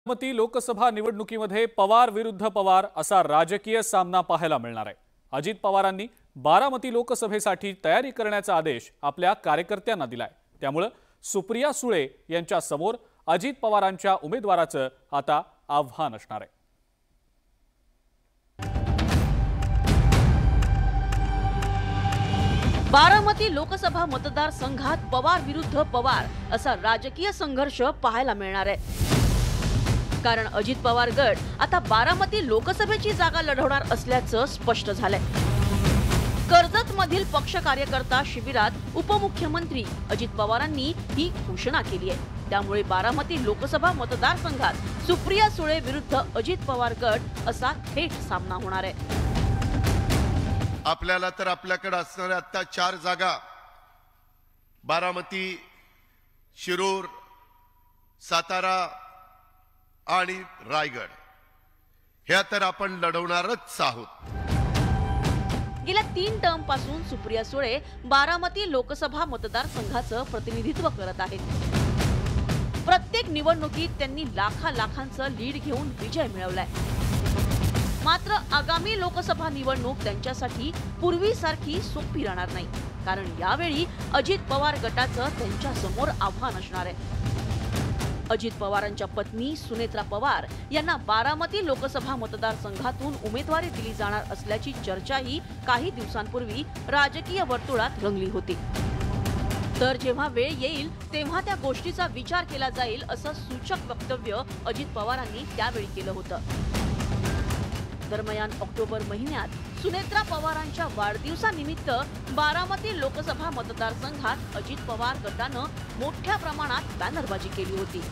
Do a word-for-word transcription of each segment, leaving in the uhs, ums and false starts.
बारामती लोकसभा निवडणुकीमध्ये पवार विरुद्ध पवार असा राजकीय सामना पाहायला मिळणार आहे। अजित पवारांनी बारामती लोकसभेसाठी तयारी करण्याचा आदेश आपल्या कार्यकर्त्यांना दिलाय। त्यामुळे सुप्रिया सुळे यांच्या समोर अजित पवारांच्या उमेदवाराचं आता आव्हान असणार आहे। बारामती लोकसभा मतदारसंघात पवार विरुद्ध पवार असा राजकीय संघर्ष पाहायला मिळणार आहे। कारण अजित पवार गट आता बारामती लोकसभेची जागा लढवणार असल्याचं स्पष्ट झालंय। कर्जत मधील पक्ष कार्यकर्ता शिबिरात उपमुख्यमंत्री अजित पवारांनी ही घोषणा केली आहे। त्यामुळे बारामती लोकसभा मतदारसंघात सुप्रिया सुळे विरुद्ध अजित पवार गट असा थेट सामना होणार आहे। आपल्याला तर आपल्याकडे असणाऱ्या आता चार जागा बारामती, शिरूर, सातारा आणि रायगड ह्या तर आपण लढवणारच आहोत। गेल्या तीन टर्म पासून सुप्रिया सुळे बारामती लोकसभा मतदारसंघाचं प्रतिनिधित्व करत आहेत। प्रत्येक निवडणुकीत त्यांनी लाखा लाखांचं लीड घेऊन विजय मिळवलाय। मात्र आगामी लोकसभा निवडणूक त्यांच्यासाठी पूर्वीसारखी सोपी राहणार नाही, कारण यावेळी अजित पवार गटाचं त्यांच्या समोर आव्हान असणार आहे। अजित पवारांच्या पत्नी सुनेत्रा पवार यांना बारामती लोकसभा मतदारसंघातून उमेदवारी दिली जाणार असल्याची चर्चाही काही दिवसांपूर्वी राजकीय वर्तुळात रंगली होती। तर जेव्हा वेळ येईल तेव्हा त्या गोष्टीचा विचार केला जाईल असं सूचक वक्तव्य अजित पवारांनी त्यावेळी केलं होतं। दरम्यान ऑक्टोबर महिन्यात सुनेत्रा पवारांच्या वाढदिवसानिमित्त बारामती लोकसभा मतदारसंघात अजित पवार गटानं मोठ्या प्रमाणात बॅनरबाजी केली होती।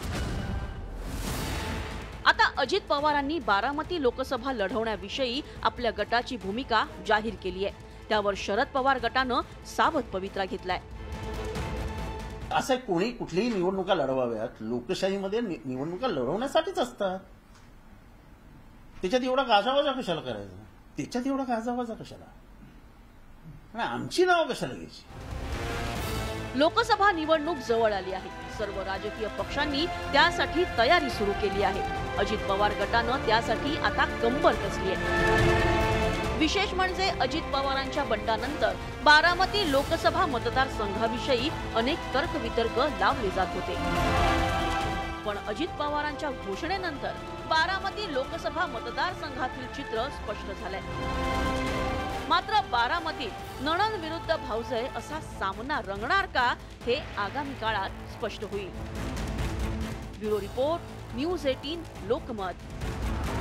आता अजित पवारांनी बारामती लोकसभा लढवण्याविषयी आपल्या गटाची भूमिका जाहीर केली आहे। त्यावर शरद पवार गटानं सावध पवित्रा घेतलाय। असं कोणी कुठलीही निवडणुका लढवाव्यात लोकशाहीमध्ये निवडणुका लढवण्यासाठीच असतात। त्याच्यात एवढा गाजावाजा कशाला करायचा? त्याच्यात एवढा गाजावाजा कशाला? आमची नाव कशाला घ्यायची? लोकसभा निवडणूक जवळ आली आहे। सर्व राजकीय पक्षांनी त्यासाठी तयारी सुरू केली आहे। अजित पवार गटानं त्यासाठी आता कंबर कसली आहे। विशेष म्हणजे अजित पवारांच्या बंडानंतर बारामती लोकसभा मतदारसंघाविषयी अनेक तर्कवितर्क लावले जात होते। पण अजित पवारांच्या घोषणेनंतर बारामती लोकसभा मतदारसंघातील चित्र स्पष्ट झालंय। मात्र बारामतीत नणंद विरुद्ध भाऊजय असा सामना रंगणार का हे आगामी काळात स्पष्ट होईल। ब्युरो रिपोर्ट, न्यूज अठरा, लोकमत।